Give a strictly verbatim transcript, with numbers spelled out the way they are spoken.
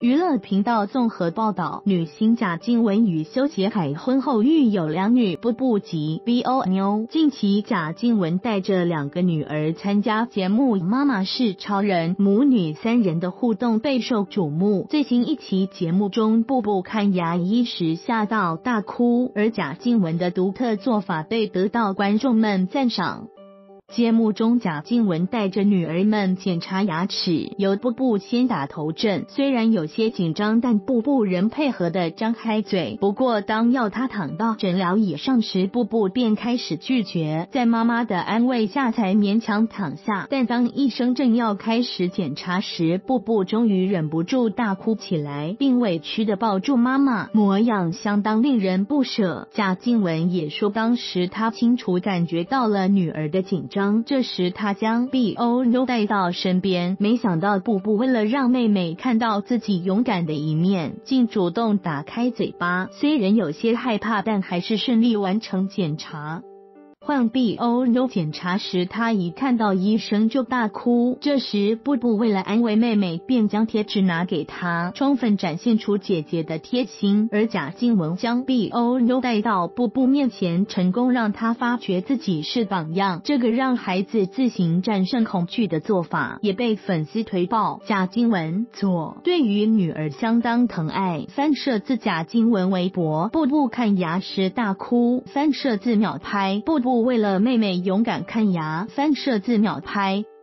娱乐频道综合报道，女星贾静雯与修杰楷婚后育有两女，步步及 B O 妞。近期贾静雯带着两个女儿参加节目《妈妈是超人》，母女三人的互动备受瞩目。最新一期节目中，步步看牙医时吓到大哭，而贾静雯的独特做法被得到观众们赞赏。节目中，贾静雯带着女儿们检查牙齿，由步步先打头阵。虽然有些紧张，但步步仍配合地张开嘴。不过，当要她躺到诊疗椅上时，步步便开始拒绝，在妈妈的安慰下才勉强躺下。但当医生正要开始检查时，步步终于忍不住大哭起来，并委屈地抱住妈妈，模样相当令人不舍。贾静雯也说，当时她清楚感觉到了女儿的紧张。这时他将 B O 妞带到身边，没想到步步为了让妹妹看到自己勇敢的一面，竟主动打开嘴巴。虽然有些害怕，但还是顺利完成检查。换 B O 妞检查时，她一看到医生就大哭。这时步步为了安慰妹妹，便将贴纸拿给她，充分展现出姐姐的贴心。而贾静雯将 B O 妞带到步步面前，成功让她发觉自己是榜样。这个让孩子自行战胜恐惧的做法，也被粉丝推爆。贾静雯左对于女儿相当疼爱，翻摄自贾静雯微博，步步看牙时大哭，翻摄自秒拍，步步为了妹妹勇敢看牙，翻摄自秒拍。